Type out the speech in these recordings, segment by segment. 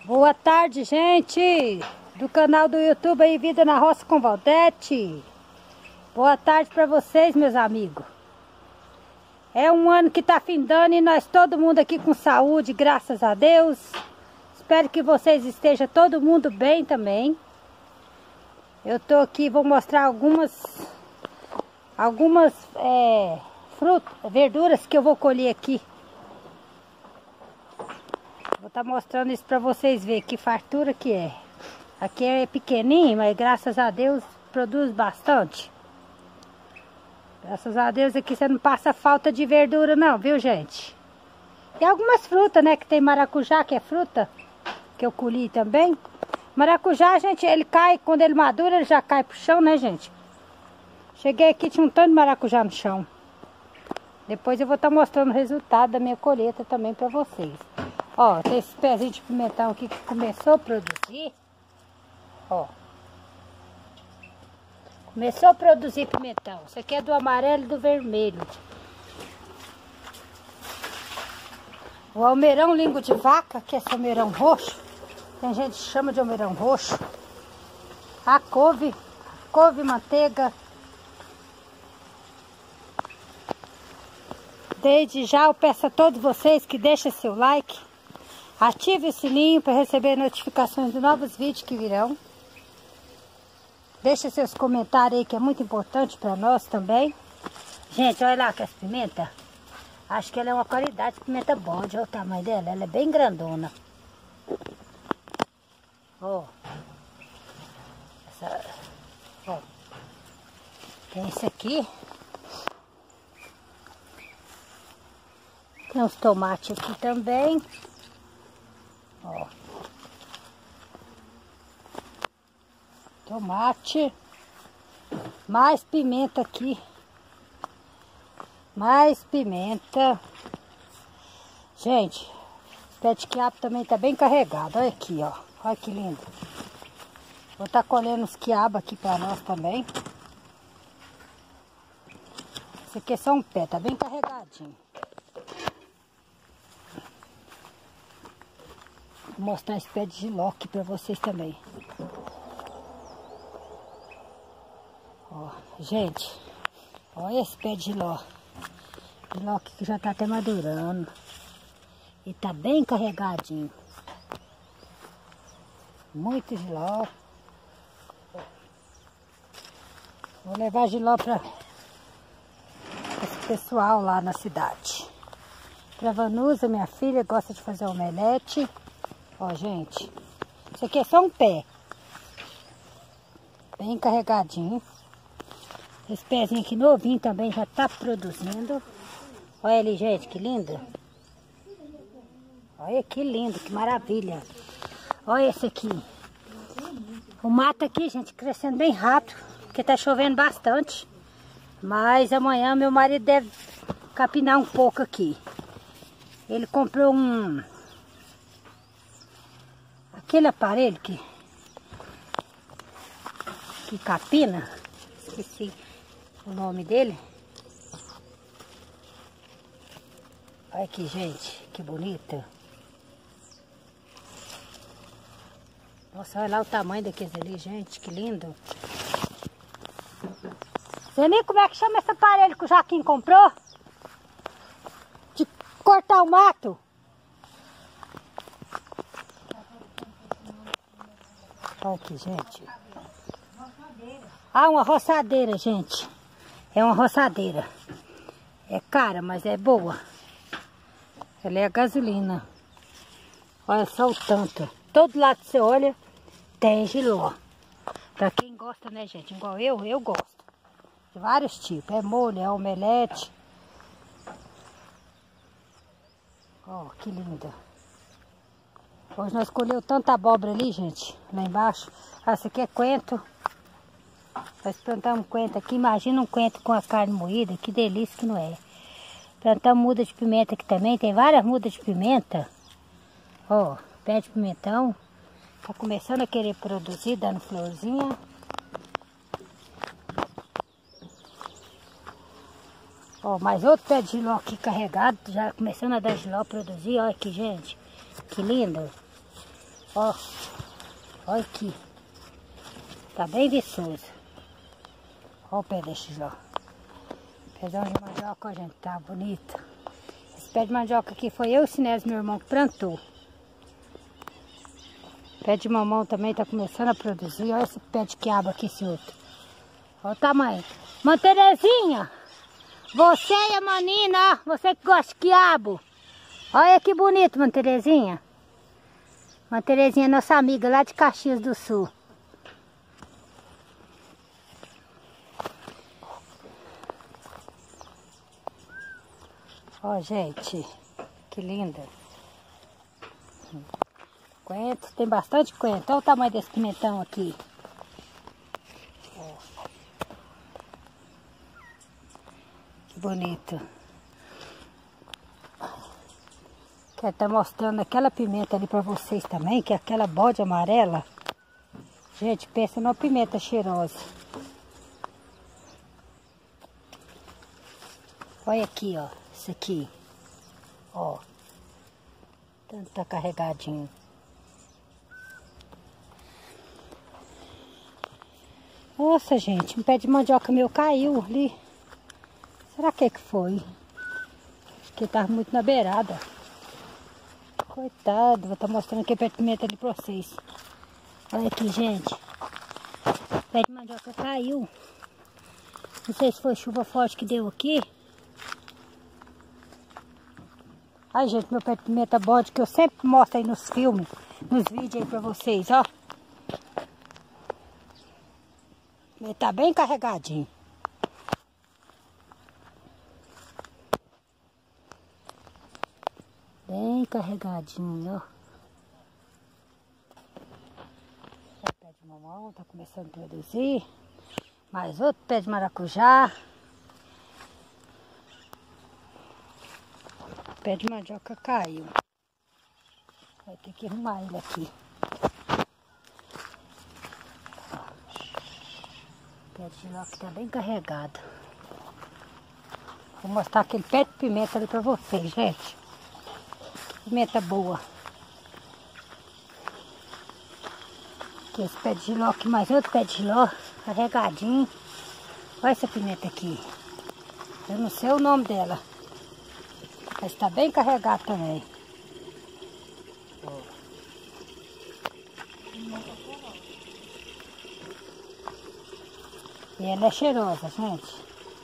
Boa tarde, gente, do canal do YouTube aí, Vida na Roça com Valdete. Boa tarde para vocês, meus amigos. É um ano que tá findando e nós todo mundo aqui com saúde, graças a Deus. Espero que vocês estejam todo mundo bem também. Eu tô aqui, vou mostrar algumas frutas, verduras que eu vou colher aqui. Vou estar mostrando isso para vocês verem que fartura que é. Aqui é pequenininho, mas graças a Deus produz bastante. Graças a Deus aqui você não passa falta de verdura não, viu, gente? E algumas frutas, né, que tem maracujá, que é fruta, que eu colhi também. Maracujá, gente, ele cai, quando ele madura, ele já cai pro chão, né, gente? Cheguei aqui, tinha um tanto de maracujá no chão. Depois eu vou estar mostrando o resultado da minha colheita também para vocês. Ó, tem esse pezinho de pimentão aqui que começou a produzir. Ó. Começou a produzir pimentão. Isso aqui é do amarelo e do vermelho. O almeirão língua de vaca, que é esse almeirão roxo. Tem gente que chama de almeirão roxo. A couve manteiga. Desde já eu peço a todos vocês que deixem seu like. Ative o sininho para receber notificações de novos vídeos que virão. Deixe seus comentários aí, que é muito importante para nós também. Gente, olha lá que essa pimenta. Acho que ela é uma qualidade de pimenta bode. Olha o tamanho dela, ela é bem grandona. Ó. Ó. Tem esse aqui. Tem uns tomates aqui também. Ó. Tomate. Mais pimenta aqui. Mais pimenta. Gente, o pé de quiabo também tá bem carregado. Olha aqui, ó. Olha que lindo. Vou estar colhendo os quiabos aqui para nós também. Esse aqui é só um pé, tá bem carregadinho. Vou mostrar esse pé de jiló aqui para vocês também. Ó, gente, olha esse pé de jiló. Jiló aqui que já tá até madurando. E tá bem carregadinho. Muito jiló. Vou levar jiló para esse pessoal lá na cidade. Pra Vanusa, minha filha, gosta de fazer omelete. Ó, gente, isso aqui é só um pé. Bem carregadinho. Esse pezinho aqui novinho também já tá produzindo. Olha ali, gente, que lindo. Olha que lindo, que maravilha. Olha esse aqui. O mato aqui, gente, crescendo bem rápido, porque tá chovendo bastante. Mas amanhã meu marido deve capinar um pouco aqui. Ele comprou aquele aparelho que capina, esqueci o nome dele. Olha aqui, gente, que bonito. Nossa, olha lá o tamanho daqueles ali, gente, que lindo. Você nem como é que chama esse aparelho que o Joaquim comprou? De cortar o mato. Olha aqui, gente. Ah, uma roçadeira, gente. É uma roçadeira. É cara, mas é boa. Ela é a gasolina. Olha só o tanto. Todo lado que você olha, tem jiló. Pra quem gosta, né, gente? Igual eu gosto. De vários tipos. É molho, é omelete. Ó, que linda. Hoje nós colhemos tanta abóbora ali, gente, lá embaixo. Ah, esse aqui é coentro. Nós plantamos coentro aqui. Imagina um coentro com a carne moída. Que delícia que não é. Plantamos muda de pimenta aqui também. Tem várias mudas de pimenta. Ó, pé de pimentão. Tá começando a querer produzir, dando florzinha. Ó, mais outro pé de jiló aqui carregado. Já começando a dar jiló produzir. Olha aqui, gente. Que lindo. Ó, olha aqui. Tá bem viçoso. Ó o pé desse ó. Pezão de mandioca, ó, gente, tá bonito. Esse pé de mandioca aqui foi eu e o Sinésio, meu irmão, que plantou. Pé de mamão também tá começando a produzir. Olha esse pé de quiabo aqui, esse outro. Olha o tamanho. Mãe Terezinha, você e a Manina, ó, você que gosta de quiabo. Olha que bonito, Mãe Terezinha. Mãe Terezinha é nossa amiga lá de Caxias do Sul. Ó, gente, que linda. Coentro, tem bastante coentro. Olha o tamanho desse pimentão aqui. Ó. Que bonito. Quero estar mostrando aquela pimenta ali para vocês também, que é aquela bode amarela. Gente, pensa numa pimenta cheirosa. Olha aqui, ó. Isso aqui. Ó. Tanto tá carregadinho. Nossa, gente, um pé de mandioca meu caiu ali. Será que foi? Acho que tava muito na beirada. Coitado, vou estar mostrando aqui o pé de pimenta ali pra vocês. Olha aqui, gente. O pé de mandioca caiu. Não sei se foi chuva forte que deu aqui. Ai, gente, meu pé de pimenta bode, que eu sempre mostro aí nos filmes, nos vídeos aí pra vocês, ó. Ele tá bem carregadinho. Bem carregadinho, ó. O pé de mamão tá começando a produzir. Mais outro pé de maracujá. O pé de mandioca caiu. Vai ter que arrumar ele aqui. O pé de jiloque tá bem carregado. Vou mostrar aquele pé de pimenta ali pra vocês, gente. Pimenta boa. Aqui esse pé de jiloque, mais outro pé de jiloque, carregadinho. Olha essa pimenta aqui. Eu não sei o nome dela. Mas tá bem carregado também. E ela é cheirosa, gente.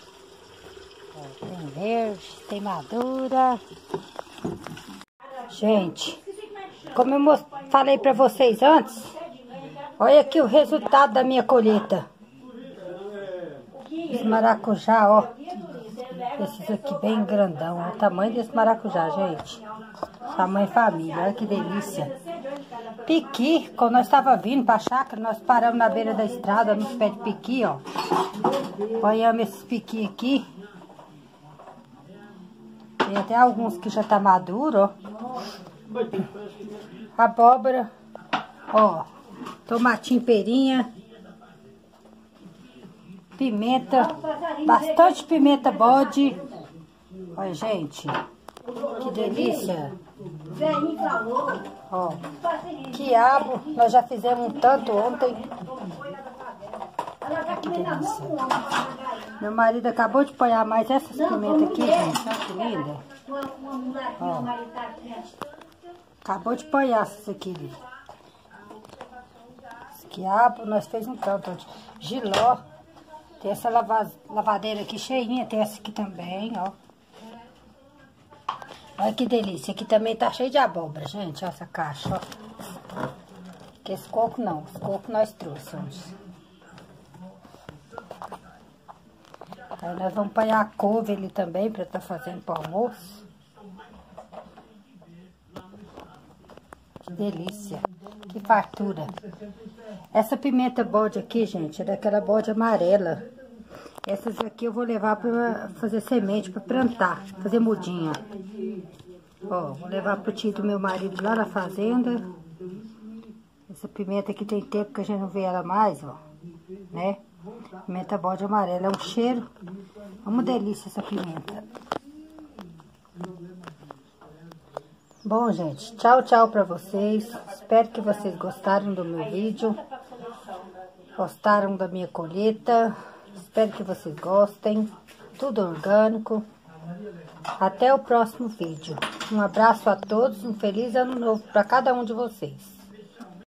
Tem verde, tem madura. Gente, como eu falei pra vocês antes, olha aqui o resultado da minha colheita. Esse maracujá, ó. Esses aqui bem grandão. Olha o tamanho desse maracujá, gente. Tamanho família, olha que delícia. Piqui, quando nós estávamos vindo pra chácara, nós paramos na beira da estrada, nos pés de piqui, ó. Olhamos esses piqui aqui. Tem até alguns que já tá maduro, ó. Abóbora, ó. Tomatinho perinha. Pimenta, bastante pimenta bode. Olha, gente, que delícia. Ó, quiabo, nós já fizemos um tanto ontem. Que delícia. Meu marido acabou de apanhar mais essas pimentas aqui, gente. Olha que linda. Ó, acabou de apanhar essas aqui. Esse quiabo, nós fez um tanto. Giló. Tem essa lavadeira aqui cheinha, tem essa aqui também, ó. Olha que delícia, aqui também tá cheio de abóbora, gente, ó, essa caixa, ó. Que esse coco não, esse coco nós trouxemos. Aí nós vamos apanhar a couve ali também, pra estar fazendo pro almoço. Que delícia, que fartura. Essa pimenta bode aqui, gente, é daquela bode amarela. Essas aqui eu vou levar pra fazer semente, pra plantar, fazer mudinha. Ó, vou levar pro tio do meu marido lá na fazenda. Essa pimenta aqui tem tempo que a gente não vê ela mais, ó. Né? Pimenta bode amarela, é um cheiro. É uma delícia essa pimenta. Bom, gente, tchau, tchau pra vocês. Espero que vocês gostaram do meu vídeo. Gostaram da minha colheita. Espero que vocês gostem. Tudo orgânico. Até o próximo vídeo. Um abraço a todos, um feliz ano novo para cada um de vocês.